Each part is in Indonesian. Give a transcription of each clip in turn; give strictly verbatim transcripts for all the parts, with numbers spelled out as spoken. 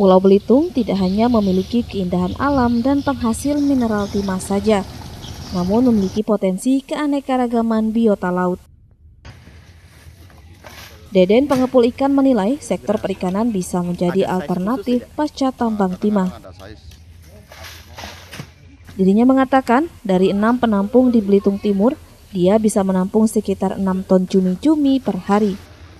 Pulau Belitung tidak hanya memiliki keindahan alam dan penghasil mineral timah saja, namun memiliki potensi keanekaragaman biota laut. Deden, pengepul ikan, menilai sektor perikanan bisa menjadi alternatif pasca tambang timah. Dirinya mengatakan, dari enam penampung di Belitung Timur, dia bisa menampung sekitar enam ton cumi-cumi per hari.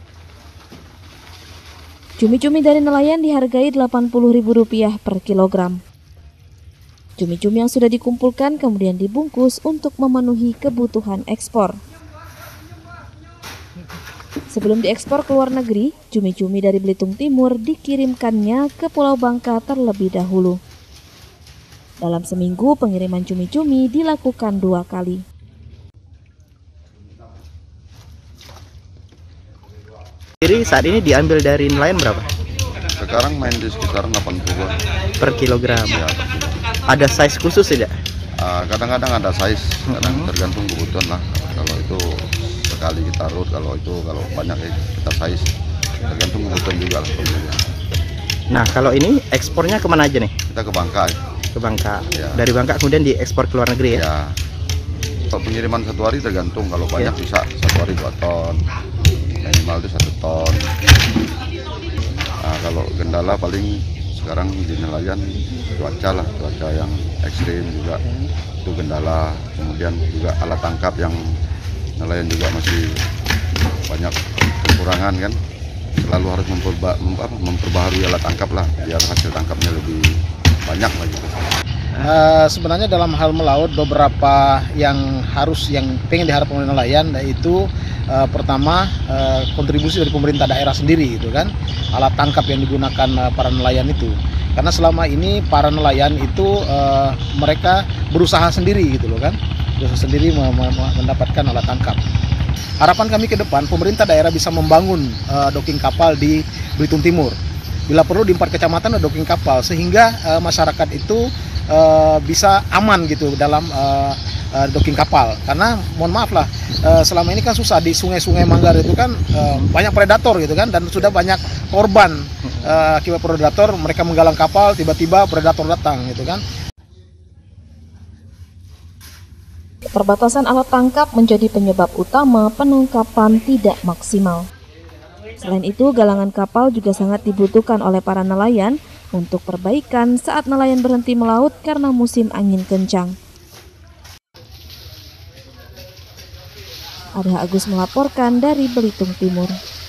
Cumi-cumi dari nelayan dihargai delapan puluh ribu rupiah per kilogram. Cumi-cumi yang sudah dikumpulkan kemudian dibungkus untuk memenuhi kebutuhan ekspor. Sebelum diekspor ke luar negeri, cumi-cumi dari Belitung Timur dikirimkannya ke Pulau Bangka terlebih dahulu. Dalam seminggu, pengiriman cumi-cumi dilakukan dua kali. Jadi saat ini diambil dari nelayan berapa? Sekarang main di sekitar delapan puluh per kilogram. Ya, ada size khusus tidak? Kadang-kadang uh, ada size, kadang Mm-hmm. tergantung kebutuhan lah. Kalau itu sekali kita rut, kalau itu kalau banyak ya kita size, tergantung kebutuhan juga lah. Nah, kalau ini ekspornya kemana aja nih? Kita ke Bangka. Ke Bangka. Ya. Dari Bangka kemudian diekspor ke luar negeri ya? Ya. Kalau pengiriman satu hari tergantung, kalau banyak Ya. bisa satu hari dua ton, minimal itu satu ton. Nah, kalau kendala paling sekarang di nelayan cuaca lah, cuaca yang ekstrim juga itu kendala. Kemudian juga alat tangkap yang nelayan juga masih banyak kekurangan kan. Selalu harus memperba, memperbaharui alat tangkap lah biar hasil tangkapnya lebih banyak lagi. Uh, sebenarnya dalam hal melaut beberapa yang harus yang pengen diharapkan oleh nelayan, yaitu uh, pertama uh, kontribusi dari pemerintah daerah sendiri gitu kan, alat tangkap yang digunakan uh, para nelayan itu, karena selama ini para nelayan itu uh, mereka berusaha sendiri gitu loh kan, berusaha sendiri mendapatkan alat tangkap. Harapan kami ke depan pemerintah daerah bisa membangun uh, docking kapal di Belitung Timur, bila perlu di empat kecamatan ada docking kapal sehingga uh, masyarakat itu Uh, bisa aman gitu dalam uh, uh, docking kapal, karena mohon maaf lah uh, selama ini kan susah di sungai-sungai Manggar itu kan uh, banyak predator gitu kan, dan sudah banyak korban uh, akibat predator. Mereka menggalang kapal, tiba-tiba predator datang gitu kan. Keterbatasan alat tangkap menjadi penyebab utama penangkapan tidak maksimal. Selain itu, galangan kapal juga sangat dibutuhkan oleh para nelayan untuk perbaikan saat nelayan berhenti melaut karena musim angin kencang. Arya Agus melaporkan dari Belitung Timur.